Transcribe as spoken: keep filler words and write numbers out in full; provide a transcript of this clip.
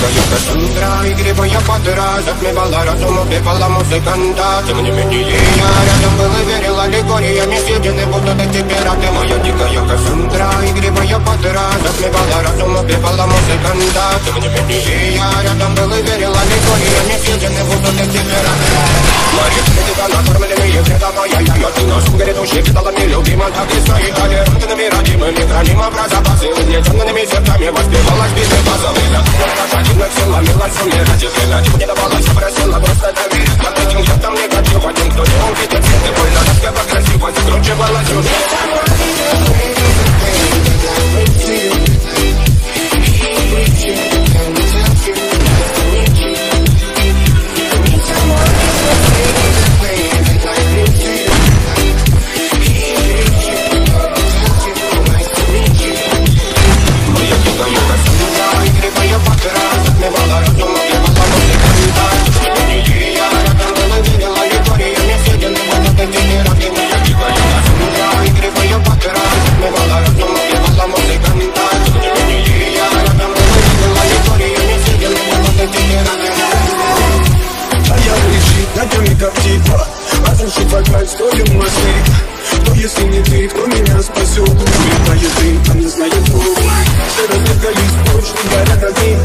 дикая Кассандра, игривая подра, затмевала разум, убивала музыканта. Тем не менее я рядом был и верил аллегориями, съедены будут эти пираты. Моя дикая Кассандра, игривая подра, затмевала разум, убивала музыканта. Тем не менее я рядом был и верил аллегориями, съедены будут эти пираты. Мои цветы накормленные, предавая я, но ты носом грядущий, питала нелюбима, так и стоит толерантными, родимыми, хранима про запасы, угнетенными сердцами, воспевалась битвы базовыми. Противных сил ломилась умирать и стрелять, не давалась, просила просто доверить. Под этим я там негатив, один, кто не увидит свет и больно, распева красиво, закручивала сюжет. Стоим Москвы. Кто если не ты, кто меня спасет? Улетает дым, а не знает кто. Все разбегались, точно горят огни.